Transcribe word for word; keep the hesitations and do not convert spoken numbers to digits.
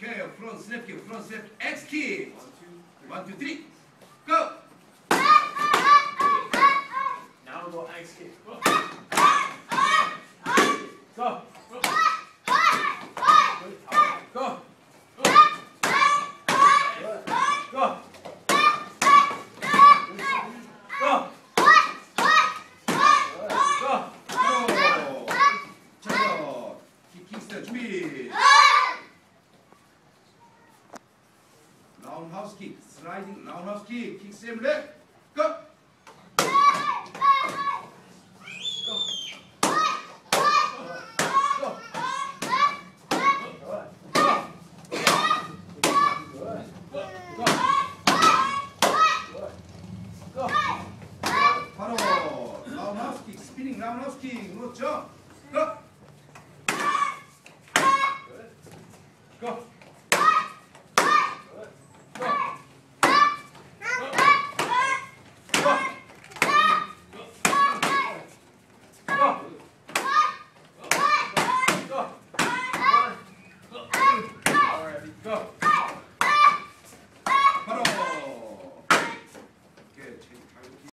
오케이, 프론트 스냅 킥, 프론트 스냅 엑스 킥. 원, 투, 쓰리, 고! Now go X kick. Go. Go. Go. Go. Go. 라운드하우스 킥, 슬라이딩 라운드하우스 킥, 킥 세븐 랩, 고! 바로 라운드하우스 킥, 스피닝 라운드하우스 킥, 그렇죠?